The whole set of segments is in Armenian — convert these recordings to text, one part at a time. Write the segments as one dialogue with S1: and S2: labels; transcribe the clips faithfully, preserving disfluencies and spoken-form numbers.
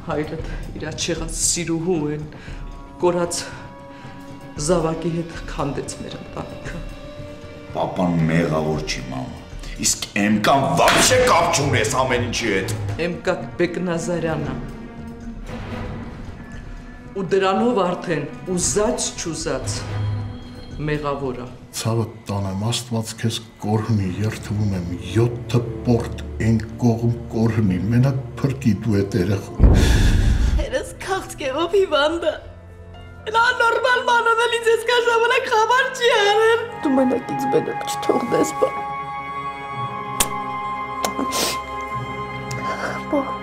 S1: հայրդ իր աչեղած սիրուհու են կորած զավակի հետ քանդեց մեր ընտանիքը։
S2: Պապան մեղավոր չի, մամա։ Իսկ Էմկան вообще կապ չունես ամեն ինչի հետ։
S1: Էմկա Բեկնազարյանը։ Ու դրանով արդեն ուզած չուզած մեղավորը։
S3: Ցավը տանեմ, Աստված քեզ կորհնի, երթվում եմ, յոթ պորտ են կողմ կորհնի, մենակ փրկի դու այդ երեխան։
S4: Հերս քաղցկեղով հիվանդը։ Նա նորմալ մանոդելից ես կա ժամանակ խաբար չի արել։ Դու մենակից մենակ չթողնես, բա։ Բոբ։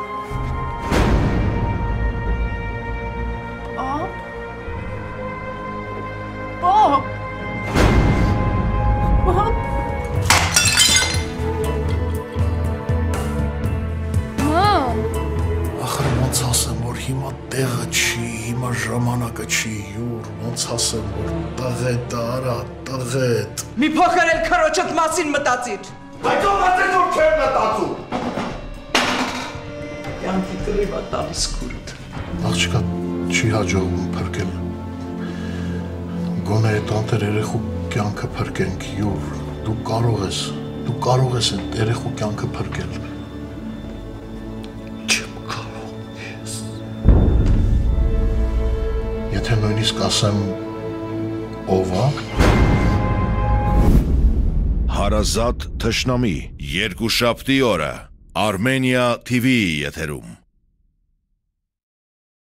S4: Բոբ։ Բոբ։ Բոբ։ Մամ։
S3: Ախր ոնց ասեմ, որ հիմա տեղը չի, հիմա ժամանակը չի, յուր, ոնց ասեմ, որ տղետ արա, տղետ։
S1: Մի փոքր էլ քրոջդ մասին մտածիր։
S2: Բայց ով ասեց որ չեմ մտածում։
S1: Յանքի կռիվա տալիս քուրդ։
S3: Աղջկա չի հաջողվում փրկել։ Գոնե այդ անտեր երեխու կյանքը փրկենք, յուր, դու կարող ես, դու կարող ես այդ երեխու կյանքը փրկել։ Չեմ կարող ես։ Եթե նույնիսկ ասեմ ով է։
S5: Հարազատ Tshnami երկուշաբթի օրը Armenia T V եթերում